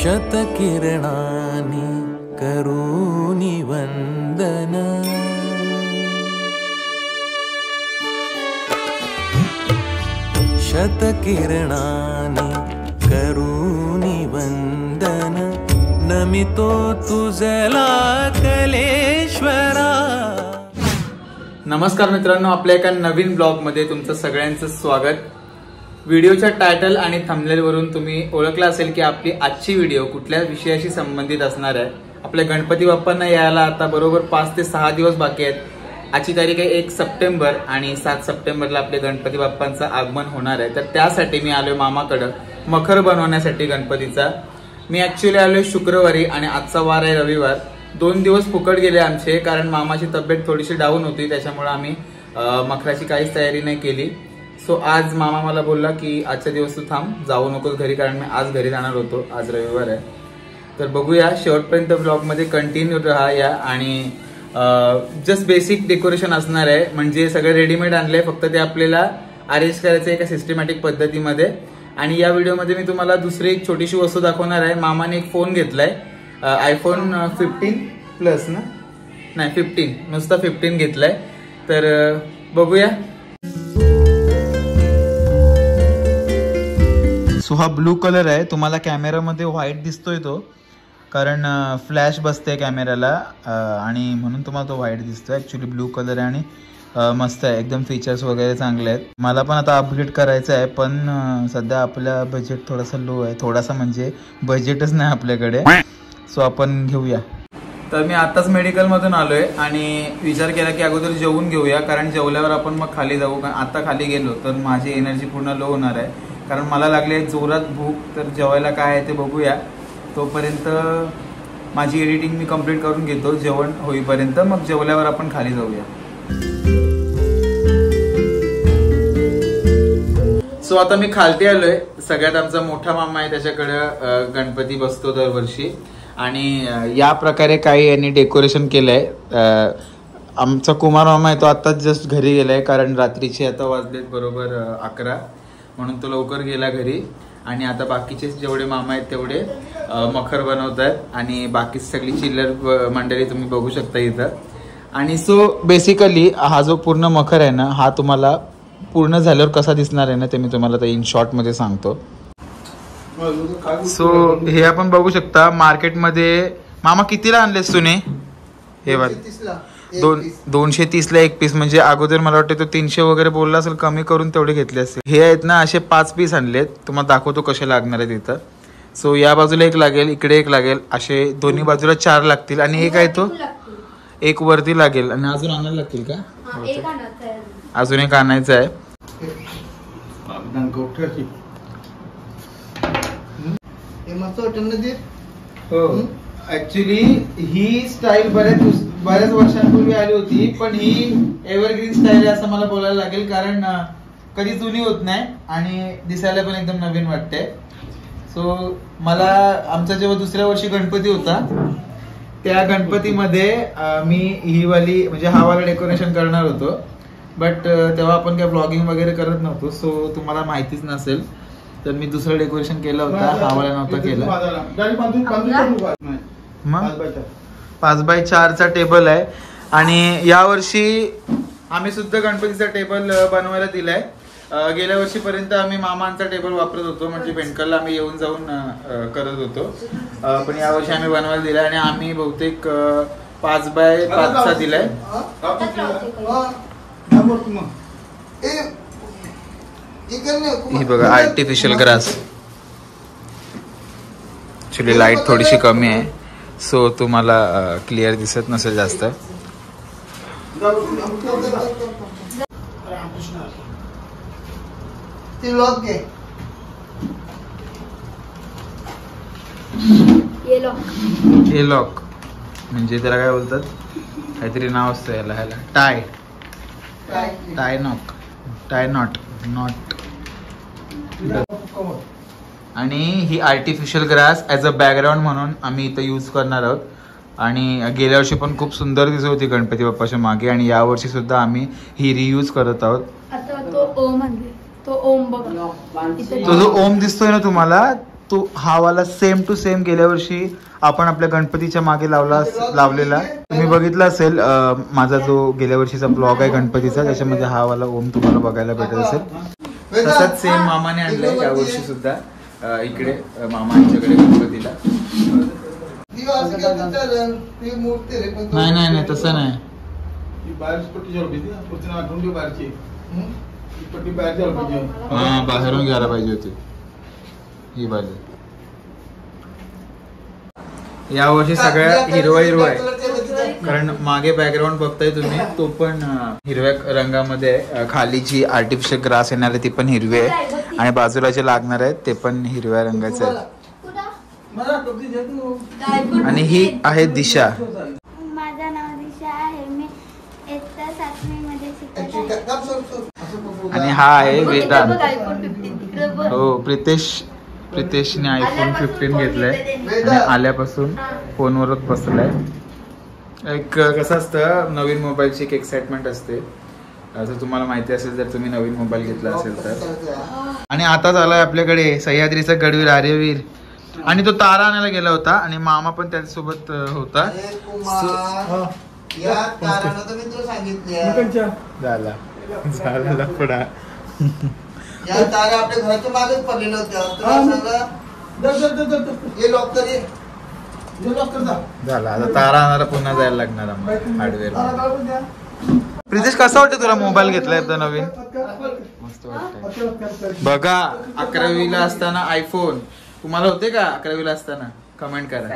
शतकिरणानि करोमि वन्दन शतकिरणानि करोमि वन्दन नमितो तुझला कलेश्वरा। नमस्कार मित्रांनो, आपल्या एका नवीन ब्लॉग मध्ये तुमचं सगळ्यांचं स्वागत। व्हिडिओच्या टायटल आणि थंबनेल वरून तुम्ही ओळखला असेल की आपली आजची व्हिडिओ कुठल्या विषयाशी संबंधित असणार आहे। आपल्या गणपती बाप्पांना यायला आता बरोबर 5 ते 6 दिवस बाकी आहेत। आजची तारीख आहे 1 सप्टेंबर आणि 7 सप्टेंबरला आपले गणपती बाप्पांचं आगमन होणार आहे। तर त्यासाठी मी आलोय मामाकडे मखर बनवण्यासाठी गणपतीचा। मी ऍक्च्युअली आलोय शुक्रवारी आणि आजचा वार आहे रविवार। 2 दिवस फुकट गेले आमचे, कारण मामाची तब्येत थोडीशी डाऊन होती, त्याच्यामुळे आम्ही मखराची काहीच तयारी नाही केली। सो आज मामा मला बोलला की आजच्या दिवस तू थांब, जाऊ नकोस घरी, कारण मी आज घरी जाणार होतो, आज रविवार आहे। तर बघूया, शेवटपर्यंत ब्लॉग मध्ये कंटिन्यू राहा या। आणि जस्ट बेसिक डेकोरेशन असणार आहे, म्हणजे सगळे रेडीमेड आणले, फक्त ते आपल्याला अरेंज करायचं एका सिस्टमॅटिक पद्धतीमध्ये। आणि या व्हिडिओमध्ये मी तुम्हाला दुसरी एक छोटीशी वस्तू दाखवणार आहे। मामाने एक फोन घेतलाय, आयफोन 15 प्लस ना, नाही 15, नुसता 15 घेतलाय। तर बघूया। सो हा ब्लू कलर आहे, तुम्हाला कॅमेरामध्ये व्हाईट दिसतोय तो, कारण फ्लॅश बसते कॅमेऱ्याला आणि म्हणून तुम्हाला तो व्हाईट दिसतोय। ऍक्च्युली ब्लू कलर आहे आणि मस्त आहे एकदम, फीचर्स वगैरे चांगले आहेत। मला पण आता अपग्रेड करायचं आहे, पण सध्या आपल्या बजेट थोडासा लो आहे, थोडासा म्हणजे बजेटच नाही आपल्याकडे। सो आपण घेऊया। तर मी आताच मेडिकल मधून आलोय आणि विचार केला की अगोदर जेवून घेऊया, कारण जेवल्यावर आपण मग खाली जाऊ। कारण आता खाली गेलो तर माझी एनर्जी पूर्ण लो होणार आहे, कारण मला लागले जोरात भूक। तर जेवायला काय आहे ते बघूया, तोपर्यंत माझी एडिटिंग मी कंप्लीट करून घेतो जेवण होईपर्यंत, मग जेवल्यावर आपण खाली जाऊया। सो आता मी खालती आलोय। सगळ्यात आमचा मोठा मामा आहे, त्याच्याकडे गणपती बसतो दरवर्षी, आणि या प्रकारे काही यांनी डेकोरेशन केलंय। आमचा कुमार मामा आहे, तो आताच जस्ट घरी गेलाय, कारण रात्रीचे आता वाजलेत बरोबर 11, म्हणून तो लवकर गेला घरी। आणि आता बाकीचे जेवढे मामा आहेत तेवढे मखर बनवत आहेत, आणि बाकी सगळी चिल्लर मंडळी तुम्ही बघू शकता इथं। आणि सो बेसिकली हा जो पूर्ण मखर आहे ना, हा तुम्हाला पूर्ण झाल्यावर कसा दिसणार आहे ना, ते मी तुम्हाला इन शॉर्ट मध्ये सांगतो। सो हे आपण बघू शकता मार्केटमध्ये। मामा कितीला आणलेस तुम्ही हे? 230 ला एक पीस, म्हणजे अगोदर मला वाटतं तो 300 वगैरे बोलला असेल, कमी करून तेवढे घेतले असतील। हे आहेत ना असे 5 पीस आणलेत, तुम्हाला दाखवतो कसे लागणार आहेत इथं। सो या बाजूला एक लागेल, इकडे एक लागेल, असे दोन्ही बाजूला 4 लागतील, आणि एक आहे तो एक वरती लागेल, आणि अजून आणायला लागतील का? अजून एक आणायचं आहे। ऍक्च्युली ही स्टाईल बऱ्याच वर्षांपूर्वी आली होती, पण ही एव्हरग्रीन स्टाईल आहे असं मला बोलायला लागेल, कारण कधी जुनी होत नाही आणि दिसायला पण एकदम नवीन वाटते। सो मला आमचा जेव्हा दुसऱ्या वर्षी गणपती होता, त्या गणपतीमध्ये मी ही वाली म्हणजे हा वाला डेकोरेशन करणार होतो, बट तेव्हा आपण काय ब्लॉगिंग वगैरे करत नव्हतो, सो तुम्हाला माहितीच नसेल। तर मी दुसरं डेकोरेशन केलं होतं, हा वाला नव्हता केला। मग 5x4चा टेबल आहे, आणि यावर्षी आम्ही सुद्धा गणपतीचा टेबल बनवायला दिलाय। गेल्या वर्षीपर्यंत आम्ही मामांचा टेबल वापरत होतो, म्हणजे बेंडकलला आम्ही येऊन जाऊन करत होतो, पण यावर्षी आम्ही बनवायला दिलाय, आणि आम्ही बहुतेक 5x5चा दिलाय। ही बघा आर्टिफिशियल ग्रास। ऍक्च्युली लाईट थोडीशी कमी आहे, सो तुम्हाला क्लिअर दिसत नसेल जास्त। हे लॉक म्हणजे त्याला काय बोलतात, काहीतरी नाव असतं याला, टाय नॉट। आणि ही artificial grass as a background म्हणून आम्ही इथं यूज करणार आहोत। आणि गेल्या वर्षी पण खूप सुंदर दिसत होती गणपती बाप्पाच्या मागे, आणि या वर्षी सुद्धा आम्ही ही रियूज करत आहोत। आता तो ओम आहे, तो ओम बघा, तो जो ओम दिसतोय ना तुम्हाला, तो हा वाला सेम टू सेम गेल्या वर्षी आपण आपल्या गणपतीच्या मागे लावलेला तुम्ही बघितला असेल. माझा जो गेल्या वर्षीचा ब्लॉग आहे गणपतीचा, त्याच्यामध्ये हा वाला ओम तुम्हाला बघायला भेटत असेल. तसंच सेम मामाने आणलंय या वर्षी सुद्धा इकडे मामांच्याकडे गणपतीला. नाही नाही नाही तसं नाही. हा बाहेरून घ्यायला पाहिजे होती ही बाजू. या वर्षी सगळ्या हिरवा आहे, कारण मागे बॅकग्राऊंड बघताय तुम्ही तो पण हिरव्या रंगामध्ये आहे. खाली जी आर्टिफिशियल ग्रास येणार आहे ती पण हिरवी आहे आणि बाजूला जे लागणार आहेत ते पण हिरव्या रंगाचे आहेत. आणि ही आहे दिशा. माझं नाव दिशा आहे, मी इयत्ता 7वी मध्ये शिकत आहे. आणि हा आहे वेदांत. हो प्रितेशने आयफोन 15 घेतलाय आणि आल्यापासून फोनवरच बसलाय. एक कसं असतं नवीन मोबाईलची एक एक्साइटमेंट असते, असं तुम्हाला माहिती असेल जर तुम्ही नवीन मोबाईल घेतला असेल तर. आणि आता झालाय आपल्याकडे सह्याद्रीचा गडवीर आर्यवीर, आणि तो तारा आणायला गेला होता आणि मामा पण त्याच्यासोबत होता. झाला लफडा. या तारा आपल्या घराच्या मागेच पडलेल्या होत्या. झाला आता तारा आणायला पुन्हा जायला लागणार हार्डवेअर. प्रितेश कसा वाटतं तुला मोबाईल घेतलाय एकदा नवीन? मस्त वाटतंय. बघा 11वीला असताना आयफोन तुम्हाला होते का? 11वीला असताना कमेंट करा.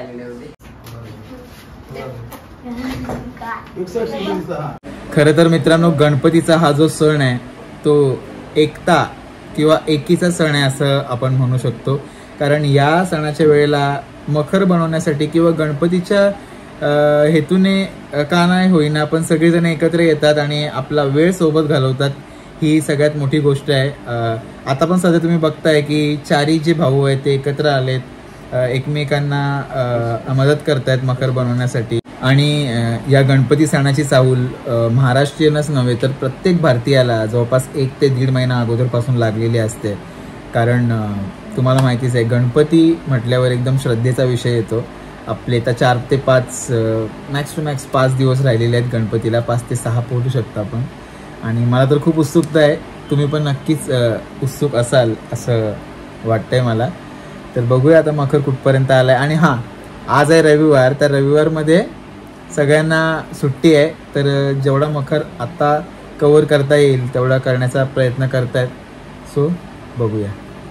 खरं तर मित्रांनो गणपतीचा हा जो सण आहे तो एकता किंवा एकीचा सण आहे असं आपण म्हणू शकतो. कारण या सणाच्या वेळेला मखर बनवण्यासाठी किंवा गणपतीच्या हेतूने का नाही होईना पण सगळेजण एकत्र येतात आणि आपला वेळ सोबत घालवतात. ही सगळ्यात मोठी गोष्ट आहे. आता पण सध्या तुम्ही बघताय की चारी जे भाऊ आहेत ते एकत्र आलेत, एकमेकांना मदत करतायत मखर बनवण्यासाठी. आणि या गणपती सणाची चाहूल महाराष्ट्रीयनच नव्हे तर प्रत्येक भारतीयाला जवळपास 1 ते 1.5 महिना अगोदरपासून लागलेली असते. कारण तुम्हाला माहितीच आहे गणपती म्हटल्यावर एकदम श्रद्धेचा विषय येतो. आपले तर 4 ते 5 मॅक्स टू मॅक्स 5 दिवस राहिलेले आहेत गणपतीला. 5 ते 6 पोहोचू शकतो आपण. आणि मला तर खूप उत्सुकता आहे, तुम्ही पण नक्कीच उत्सुक असाल असं वाटतंय मला. तर बघूया आता मखर कुठपर्यंत आलाय. आणि हां आज आहे रविवार, तर रविवारमध्ये सगळ्यांना सुट्टी आहे, तर जेवढा मखर आता कव्हर करता येईल तेवढा करण्याचा प्रयत्न करतायत. सो बघूया.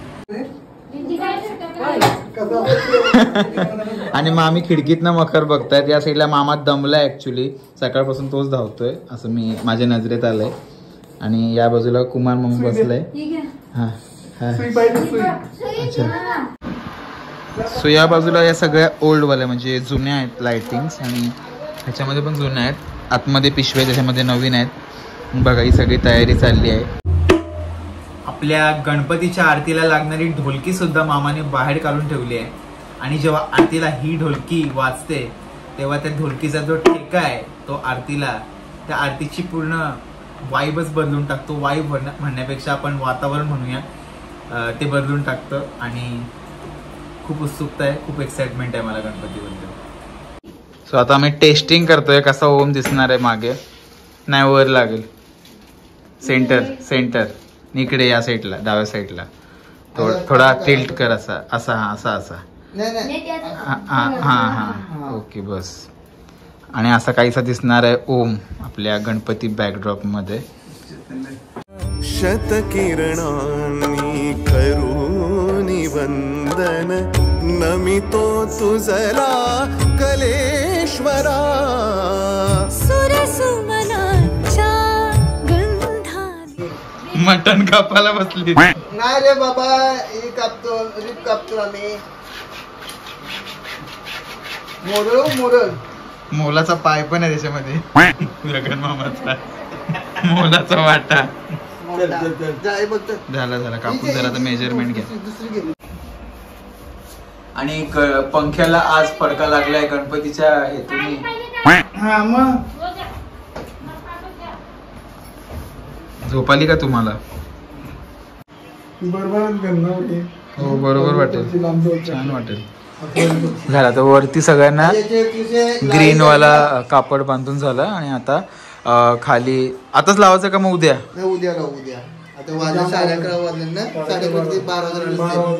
आणि मामी खिडकीतनं मखर बघतायत. या साईडला मामा दमलाय ऍक्च्युली, सकाळपासून तोच धावतोय असं मी माझ्या नजरेत आलंय. आणि या बाजूला कुमार मम्मी बसलाय. हा हा अच्छा. सो या बाजूला या सगळ्या ओल्डवाल्या म्हणजे जुन्या आहेत लाइटिंग्स, आणि ह्याच्यामध्ये पण जुन्या आहेत. आतमध्ये पिशव्या त्याच्यामध्ये नवीन आहेत. बघा ही सगळी तयारी चालली आहे. आपल्या गणपतीच्या आरतीला लागणारी ढोलकी सुद्धा मामाने बाहेर काढून ठेवली आहे. आणि जेव्हा आरतीला ही ढोलकी वाजते तेव्हा त्या ढोलकीचा जो ठेका आहे तो आरतीला त्या आरतीची पूर्ण वाईबच बदलून टाकतो. वाईब म्हणण्यापेक्षा आपण वातावरण म्हणूया, ते बदलून टाकतं. आणि खूप उत्सुकता आहे, खूप एक्साइटमेंट आहे मला गणपतीबद्दल. सो आता आम्ही टेस्टिंग करतोय कसा ओम दिसणार आहे मागे. नाही वर लागेल. सेंटर इकडे या साईडला डाव्या साईडला थोडा टिल्ट कर. असा असा असा असा हा ओके बस. आणि असा काहीसा दिसणार आहे ओम आपल्या गणपती बॅकड्रॉप मध्ये. शतकिरणांनी करूनी वंदन नमितो तुझला कलेश्वरा. सुरसुमनाच्या गंधाने मटन कापायला बसली. नाही रे बाबा, हे कापतो रीप कापतो आम्ही. मोरळ मोलाचा पाय पण आहे त्याच्यामध्ये. गगन मामाचा मोलाचा वाटा. झाला कापून झाला तर मेजरमेंट घ्या. आणि पंख्याला आज फडका लागलाय गणपतीच्या हेतूने. झोप आली का तुम्हाला? हो बरोबर वाटेल, छान वाटेल. झाला तर वरती सगळ्यांना ग्रीन वाला कापड बांधून झालं आणि आता खाली आताच लावायचं का मग उद्या? उद्या आता वाजले 11:30 वाजले ना, 12:30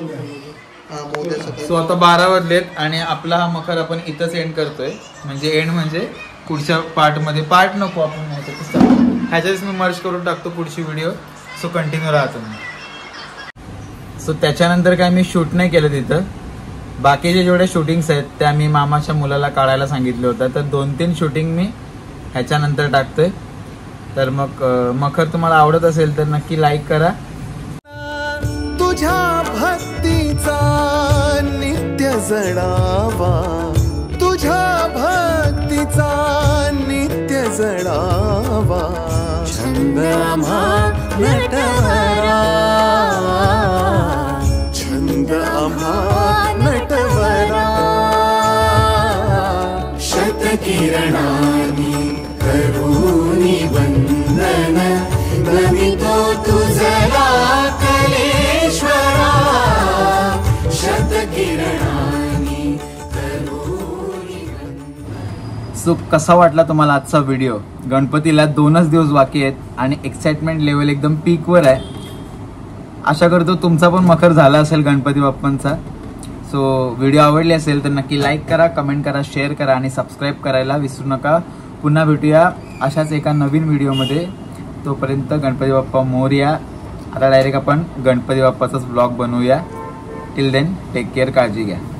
सो आता 12 वाजलेत आणि आपला हा मखर आपण इथंच एंड करतोय. म्हणजे एंड म्हणजे पुढच्या पार्टमध्ये, पार्ट नको आपण ह्याच्यातच मी मर्ज करून टाकतो पुढची व्हिडिओ. सो कंटिन्यू राहतो मी. सो त्याच्यानंतर काय मी शूट नाही केलं तिथं. बाकीचे जेवढे शूटिंग्स आहेत त्या मी मामाच्या मुलाला काढायला सांगितलं होतं. तर 2-3 शूटिंग मी ह्याच्यानंतर टाकतोय. तर मग मखर तुम्हाला आवडत असेल तर नक्की लाईक करा. तुझ्या भक्तीचा नित्य जडावा, तुझ्या भक्तीचा नित्य जडावा, छंद आम्हा नटवरा, छंद आम्हा नटवरा, शतकिरणानी करुणी वंदन, नमितो तुझला कलेश्वरा, शतकिरणानी करुणी वंदन. सो कसा वाटला तुम्हाला आजचा व्हिडिओ? गणपतीला 2च दिवस बाकी आहेत आणि एक्साइटमेंट लेवल एकदम पीकवर आहे. आशा करतो तुमचा पण मखर झाला असेल गणपती बाप्पांचा. सो व्हिडिओ आवडली असेल तर नक्की लाईक करा, कमेंट करा, शेअर करा आणि सबस्क्राईब करायला विसरू नका. पुन्हा भेटूया अशाच एका नवीन व्हिडिओमध्ये. तोपर्यंत गणपती बाप्पा मोरया. आता डायरेक्ट आपण गणपती बाप्पाचाच ब्लॉग बनवूया. टिल देन टेक केअर, काळजी घ्या.